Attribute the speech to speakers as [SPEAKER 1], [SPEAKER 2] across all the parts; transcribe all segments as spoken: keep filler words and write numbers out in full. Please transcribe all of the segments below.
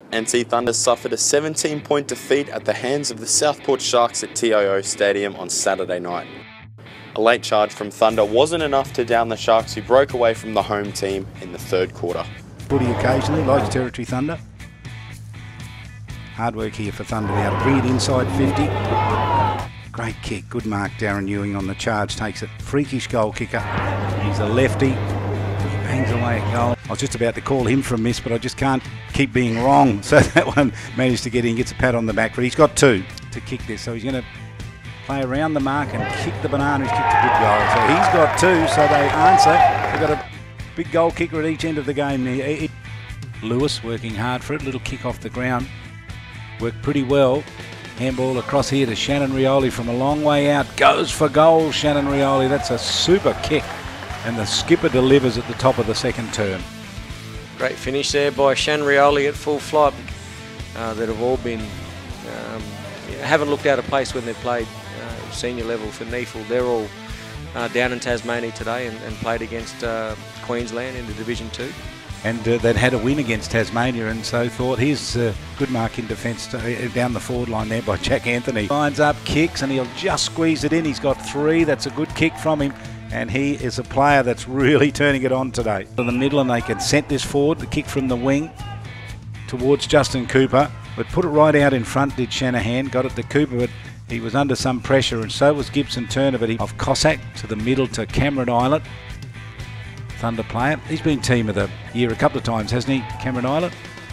[SPEAKER 1] N T Thunder suffered a seventeen point defeat at the hands of the Southport Sharks at T I O Stadium on Saturday night. A late charge from Thunder wasn't enough to down the Sharks, who broke away from the home team in the third quarter.
[SPEAKER 2] Footy occasionally, likes territory Thunder. Hard work here for Thunder now to bring it inside fifty. Great kick, good mark. Darren Ewing on the charge, takes it. Freakish goal kicker. He's a lefty. He bangs away at goal. I was just about to call him for a miss, but I just can't keep being wrong. So that one managed to get in, gets a pat on the back. But he's got two to kick this, so he's going to play around the mark and kick the banana. He's kicked a good goal. So he's got two, so they answer. They've got a big goal kicker at each end of the game there. Lewis working hard for it. Little kick off the ground. Worked pretty well. Handball across here to Shannon Rioli from a long way out. Goes for goal, Shannon Rioli. That's a super kick. And the skipper delivers at the top of the second term.
[SPEAKER 3] Great finish there by Shannon Rioli at full flight. Uh, that have all been, um, haven't looked out of place when they've played uh, senior level for N E F L. They're all uh, down in Tasmania today and, and played against uh, Queensland in the Division two.
[SPEAKER 2] And uh, they'd had a win against Tasmania, and so thought here's a uh, good mark in defence to, uh, down the forward line there by Jack Anthony. Lines up, kicks, and he'll just squeeze it in. He's got three. That's a good kick from him, and he is a player that's really turning it on today. In the middle, and they can set this forward. The kick from the wing towards Justin Cooper, but put it right out in front. Did Shanahan, got it to Cooper, but he was under some pressure, and so was Gibson Turner. But he of Cossack to the middle to Cameron Islet. Thunder player. He's been team of the year a couple of times, hasn't he, Cameron Islet?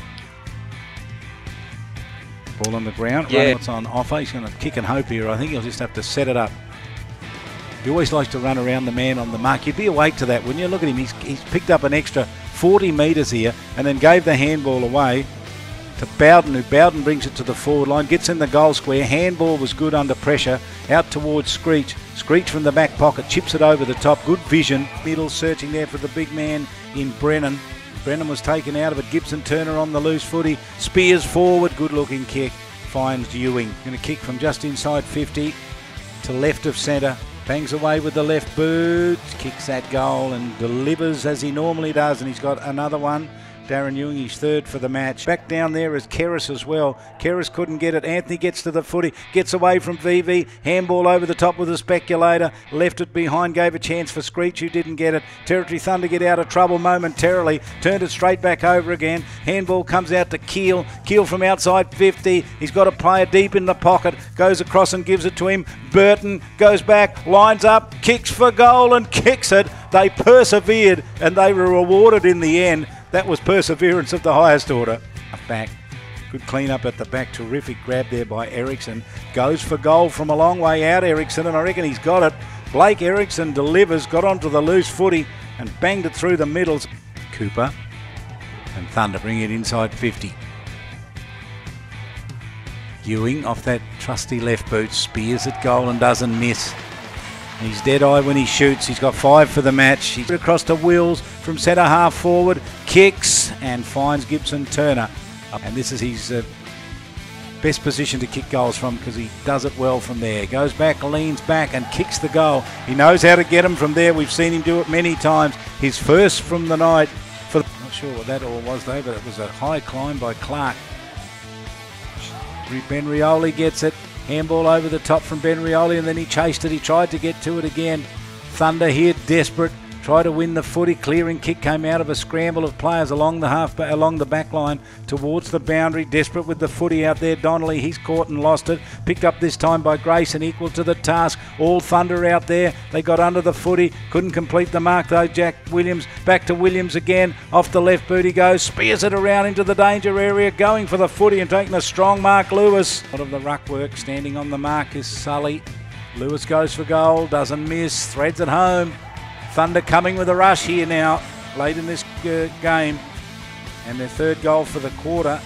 [SPEAKER 2] Ball on the ground.
[SPEAKER 3] Yeah.
[SPEAKER 2] What's on offer? He's going to kick and hope here. I think he'll just have to set it up. He always likes to run around the man on the mark. You'd be awake to that, wouldn't you? Look at him. He's, he's picked up an extra forty metres here and then gave the handball away to Bowden, who Bowden brings it to the forward line, gets in the goal square. Handball was good under pressure. Out towards Screech. Screech from the back pocket, chips it over the top. Good vision. Middle searching there for the big man in Brennan. Brennan was taken out of it. Gibson Turner on the loose footy. Spears forward. Good looking kick. Finds Ewing. Going to kick from just inside fifty to left of centre. Bangs away with the left boot. Kicks that goal and delivers as he normally does. And he's got another one. Darren Ewing, he's third for the match. Back down there is Keris as well. Keris couldn't get it. Anthony gets to the footy, gets away from V V. Handball over the top with a speculator. Left it behind, gave a chance for Screech, who didn't get it. Territory Thunder get out of trouble momentarily. Turned it straight back over again. Handball comes out to Keel. Keel from outside fifty. He's got a player deep in the pocket. Goes across and gives it to him. Burton goes back, lines up, kicks for goal and kicks it. They persevered and they were rewarded in the end. That was perseverance of the highest order. Back. Good clean up at the back. Terrific grab there by Eriksson. Goes for goal from a long way out, Eriksson, and I reckon he's got it. Blake Eriksson delivers, got onto the loose footy and banged it through the middles. Cooper and Thunder bring it inside fifty. Ewing off that trusty left boot, spears at goal and doesn't miss. He's dead-eye when he shoots. He's got five for the match. He's across to Wills from centre half forward. Kicks and finds Gibson Turner. And this is his uh, best position to kick goals from because he does it well from there. Goes back, leans back and kicks the goal. He knows how to get them from there. We've seen him do it many times. His first from the night. For the, not sure what that all was though, but it was a high climb by Clark. Ben Rioli gets it. Handball over the top from Ben Rioli, and then he chased it. He tried to get to it again. Thunder here, desperate. Tried to win the footy. Clearing kick came out of a scramble of players along the half, along the back line towards the boundary. Desperate with the footy out there. Donnelly, he's caught and lost it. Picked up this time by Grayson, equal to the task. All Thunder out there. They got under the footy. Couldn't complete the mark though. Jack Williams back to Williams again. Off the left boot he goes. Spears it around into the danger area. Going for the footy and taking a strong mark. Lewis. Out of the ruck work. Standing on the mark is Sully. Lewis goes for goal. Doesn't miss. Threads it home. Thunder coming with a rush here now, late in this uh, game, and their third goal for the quarter.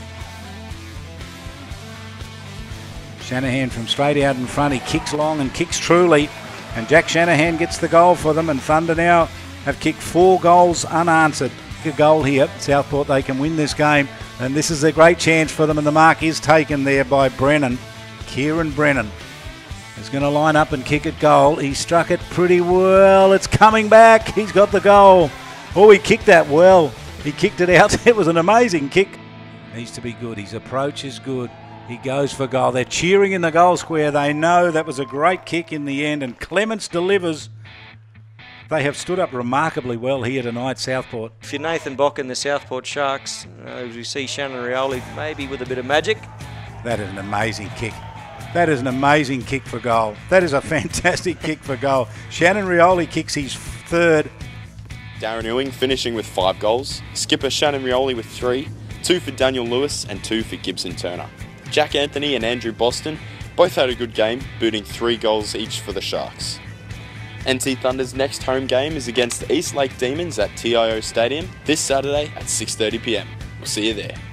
[SPEAKER 2] Shanahan from straight out in front, he kicks long and kicks truly, and Jack Shanahan gets the goal for them, and Thunder now have kicked four goals unanswered. A goal here, Southport, they can win this game, and this is a great chance for them, and the mark is taken there by Brennan, Kieran Brennan. He's going to line up and kick it goal. He struck it pretty well. It's coming back. He's got the goal. Oh, he kicked that well. He kicked it out. It was an amazing kick. Needs to be good. His approach is good. He goes for goal. They're cheering in the goal square. They know that was a great kick in the end, and Clements delivers. They have stood up remarkably well here tonight, Southport.
[SPEAKER 3] If you're Nathan Bock and the Southport Sharks, uh, as we see Shannon Rioli maybe with a bit of magic.
[SPEAKER 2] That is an amazing kick. That is an amazing kick for goal. That is a fantastic kick for goal. Shannon Rioli kicks his third.
[SPEAKER 1] Darren Ewing finishing with five goals. Skipper Shannon Rioli with three, two for Daniel Lewis and two for Gibson Turner. Jack Anthony and Andrew Boston both had a good game, booting three goals each for the Sharks. N T Thunder's next home game is against the East Lake Demons at T I O Stadium this Saturday at six thirty p m. We'll see you there.